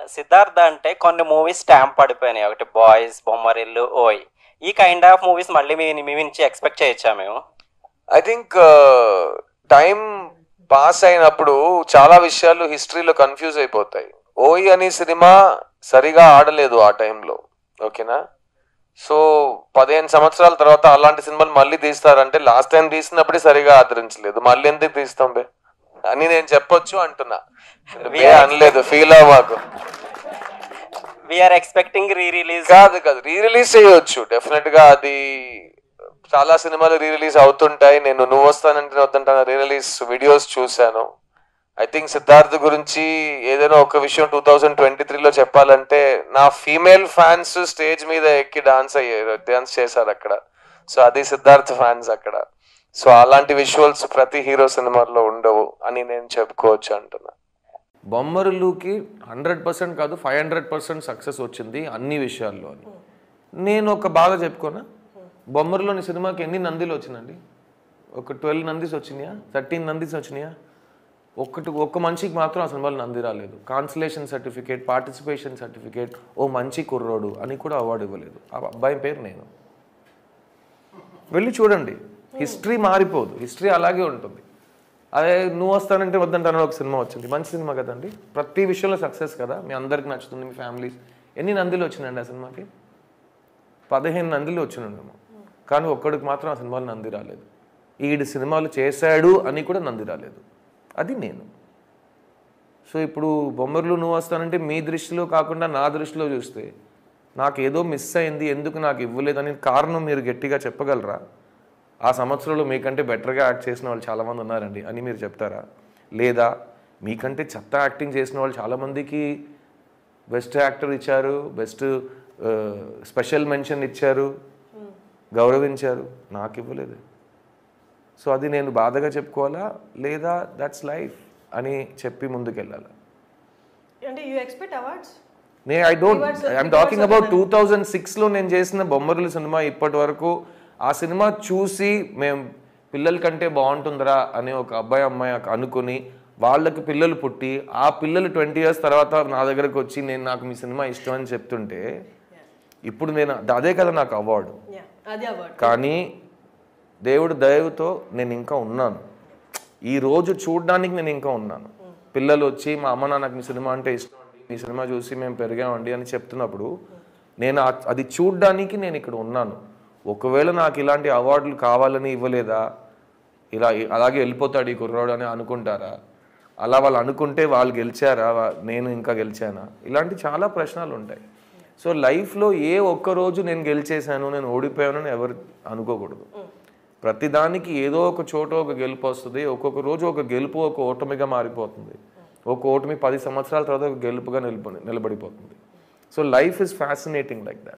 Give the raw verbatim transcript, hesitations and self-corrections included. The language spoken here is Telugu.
సిద్ధార్థ అంటే కొన్ని మూవీస్ స్టాంప్ పడిపోయినాయి. ఒకటి బాయ్స్, బొమ్మరిల్లు, ఓయ్. ఈ కైండ్ ఆఫ్ మూవీస్ మళ్ళీ మీ మీ నుంచి ఎక్స్పెక్ట్ చేయొచ్చా మేము? ఐ థింక్ టైం పాస్ అయినప్పుడు చాలా విషయాలు హిస్టరీలో కన్ఫ్యూజ్ అయిపోతాయి. ఓయి అనే సినిమా సరిగా ఆడలేదు ఆ టైంలో, ఓకేనా? సో పదిహేను సంవత్సరాల తర్వాత అలాంటి సినిమాలు మళ్ళీ తీస్తారంటే లాస్ట్ టైం తీసినప్పుడే సరిగా ఆదరించలేదు, మళ్ళీ ఎందుకు తీస్తాం బే అని నేను చెప్పొచ్చు అంటున్నా. బే అనలేదు, ఫీల్ అవ్వకు. We're expecting re release. కాదు కాదు రీ రిలీజ్ చేయొచ్చు డెఫినెట్ గా. అది చాలా సినిమాలు రీ రిలీజ్ అవుతుంటాయి. నేను నువ్వు వస్తానంటే వద్దంటాను రీ రిలీజ్ వీడియోస్ చూశాను. ఐ థింక్ సిద్ధార్థ్ గురించి ఏదైనా ఒక విషయం టూ థౌజండ్ ట్వంటీ త్రీలో చెప్పాలంటే, నా ఫీమేల్ ఫ్యాన్స్ స్టేజ్ మీద ఎక్కి డాన్స్ అయ్యారు, డాన్స్ చేశారు అక్కడ. సో అది సిద్ధార్థ్ ఫ్యాన్స్ అక్కడ. సో అలాంటి విజువల్స్ ప్రతి హీరో సినిమాల్లో ఉండవు అని నేను చెప్పుకోవచ్చు అంటున్నా. బొమ్మరులుకి హండ్రెడ్ పర్సెంట్ కాదు ఫైవ్ హండ్రెడ్ పర్సెంట్ సక్సెస్ వచ్చింది అన్ని విషయాల్లో అని నేను ఒక బాగా చెప్పుకోనా. బొమ్మరులోని సినిమాకి ఎన్ని నందిలు వచ్చినండి? ఒక ట్వెల్వ్ నందీస్ వచ్చినాయా, థర్టీన్ నందీస్ వచ్చినాయా? ఒక్కటి ఒక్క మనిషికి మాత్రం ఆ సినిమాలో నంది రాలేదు. కాన్సలేషన్ సర్టిఫికేట్, పార్టిసిపేషన్ సర్టిఫికేట్, ఓ మంచి కుర్రోడు అని కూడా అవార్డు ఇవ్వలేదు. ఆ అబ్బాయి పేరు నేను. వెళ్ళి చూడండి, హిస్టరీ మారిపోదు, హిస్టరీ అలాగే ఉంటుంది. అదే నువ్వు వస్తానంటే వద్దంటాను ఒక సినిమా వచ్చింది, మంచి సినిమా కదండి, ప్రతి విషయంలో సక్సెస్ కదా, మీ అందరికి నచ్చుతుంది, మీ ఫ్యామిలీస్. ఎన్ని నందిలు వచ్చినాయండి ఆ సినిమాకి? పదిహేను నందిలు వచ్చినాము, కానీ ఒక్కడికి మాత్రం ఆ సినిమాలో నంది రాలేదు. ఈడు సినిమాలు చేశాడు అని కూడా నంది రాలేదు. అది నేను. సో ఇప్పుడు బొమ్మర్లు నువ్వు వస్తానంటే మీ దృష్టిలో కాకుండా నా దృష్టిలో చూస్తే నాకు ఏదో మిస్ అయింది, ఎందుకు నాకు ఇవ్వలేదని కారణం మీరు గట్టిగా చెప్పగలరా? ఆ సంవత్సరంలో మీకంటే బెటర్గా యాక్ట్ చేసిన వాళ్ళు చాలామంది ఉన్నారండి అని మీరు చెప్తారా? లేదా మీకంటే చెత్త యాక్టింగ్ చేసిన వాళ్ళు చాలామందికి బెస్ట్ యాక్టర్ ఇచ్చారు, బెస్ట్ స్పెషల్ మెన్షన్ ఇచ్చారు, గౌరవించారు, నాకు ఇవ్వలేదు. సో అది నేను బాధగా చెప్పుకోవాలా లేదా దట్స్ లైఫ్ అని చెప్పి ముందుకెళ్ళాలి. నే I don't I'm talking about two thousand సిక్స్లో నేను చేసిన బొమ్మరుల సినిమా ఇప్పటి వరకు. ఆ సినిమా చూసి మేము పిల్లల కంటే బాగుంటుందిరా అని ఒక అబ్బాయి అమ్మాయి అనుకుని వాళ్ళకి పిల్లలు పుట్టి ఆ పిల్లలు ట్వంటీ ఇయర్స్ తర్వాత నా దగ్గరకు వచ్చి నేను నాకు మీ సినిమా ఇష్టం అని చెప్తుంటే ఇప్పుడు నేను అదే కదా నాకు అవార్డు. కానీ దేవుడు దయతో నేను ఇంకా ఉన్నాను, ఈ రోజు చూడడానికి నేను ఇంకా ఉన్నాను. పిల్లలు వచ్చి మా అమ్మ నాన్నకు మీ సినిమా అంటే ఇష్టం అండి, మీ సినిమా చూసి మేము పెరిగామండి అని చెప్తున్నప్పుడు నేను అది చూడడానికి నేను ఇక్కడ ఉన్నాను. ఒకవేళ నాకు ఇలాంటి అవార్డులు కావాలని ఇవ్వలేదా, ఇలా అలాగే వెళ్ళిపోతాడు ఈ కుర్రాడు అని అనుకుంటారా? అలా వాళ్ళు అనుకుంటే వాళ్ళు గెలిచారా, నేను ఇంకా గెలిచానా? ఇలాంటి చాలా ప్రశ్నలు ఉంటాయి. సో లైఫ్లో ఏ ఒక్కరోజు నేను గెలిచేశాను, నేను ఓడిపోయానని ఎవరు అనుకోకూడదు. ప్రతిదానికి ఏదో ఒక చోట ఒక గెలుపు వస్తుంది, ఒక్కొక్క రోజు ఒక గెలుపు ఒక ఓటమిగా మారిపోతుంది, ఒక ఓటమి పది సంవత్సరాల తర్వాత ఒక గెలుపుగా నిలబ నిలబడిపోతుంది. So life is fascinating like that.